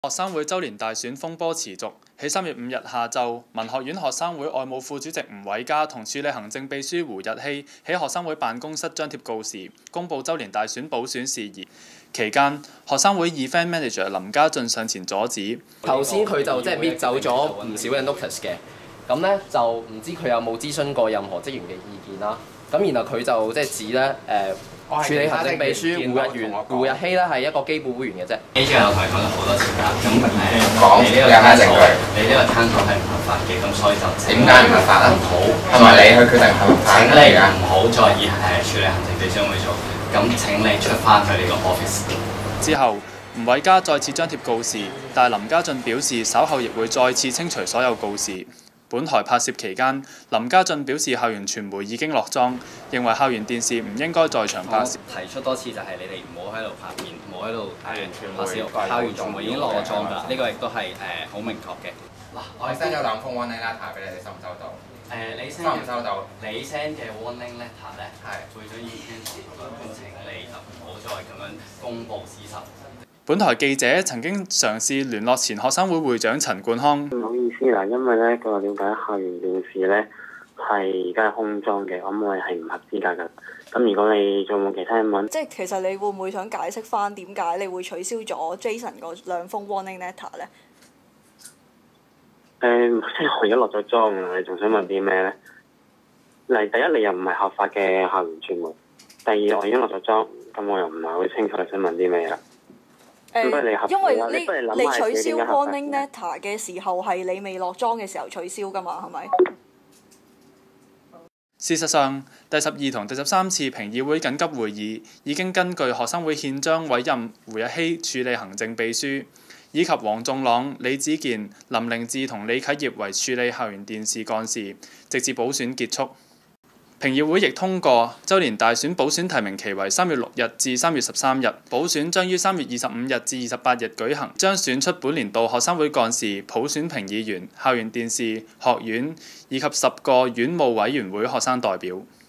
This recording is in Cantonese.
學生會周年大選風波持續，喺3月5日下晝，文學院學生會外務副主席吳偉嘉同署理行政秘書胡日希喺學生會辦公室張貼告示，公佈周年大選補選事宜。期間，學生會 event manager 林家俊上前阻止。 頭先佢就即係搣走咗唔少嘅 notice 嘅，咁咧就唔知佢有冇諮詢過任何職員嘅意見啦。咁然後佢就即係指咧署理行政秘書胡日希咧係一個基本會員嘅啫。 呢張我同你講咗好多次㗎，咁你呢個攤數，你呢個攤數係唔合法嘅，咁所以就點解唔合法啊？唔好，係咪你去決定合法？請你唔好再以署理行政秘書去做，咁請你出翻去呢個 office。 之後，吳偉嘉再次張貼告示，但林家俊表示稍後亦會再次清除所有告示。本台拍攝期間，林家俊表示校園傳媒已經落莊，認為校園電視唔應該在場拍攝。 提出多次就係你哋唔好喺度拍片，唔好喺度拍攝。校園傳媒已經落咗莊㗎，呢個亦都係好明確嘅。 嗱，我 send 咗2封 warning letter 俾你哋，收唔收到？ 你 send 收唔收到？ 你 send 嘅 warning letter 咧，會長已經請你就唔好再咁樣公佈事實。 本台記者曾經嘗試聯絡前學生會會長陳冠康。 唔好意思啦，因為咧據我了解，校園電視咧係而家係空裝嘅，咁我哋係唔合資格㗎。咁如果你仲有冇其他人問？ 即係其實你會唔會想解釋翻點解你會取消咗 Jason 嗰2封 warning letter 咧？ 即係我而家落咗莊啦，你仲想問啲咩咧？第一，你又唔係合法嘅校園傳媒；第二，我已經落咗莊，咁我又唔係好清楚你想問啲咩啦。 因為你取消 warning letter 嘅時候係你未落莊嘅時候取消㗎嘛，係咪？ 事實上，第12同第13次評議會緊急會議已經根據學生會憲章委任胡日希署理行政秘書，以及黃仲朗、李子健、林凌志同李啟業為署理校園電視幹事，直至補選結束。評議會亦通過周年大選補選提名期為3月6日至3月13日，補選將於3月25日至28日舉行，將選出本年度學生會幹事、普選評議員、校園電視學院以及10個院務委員會學生代表。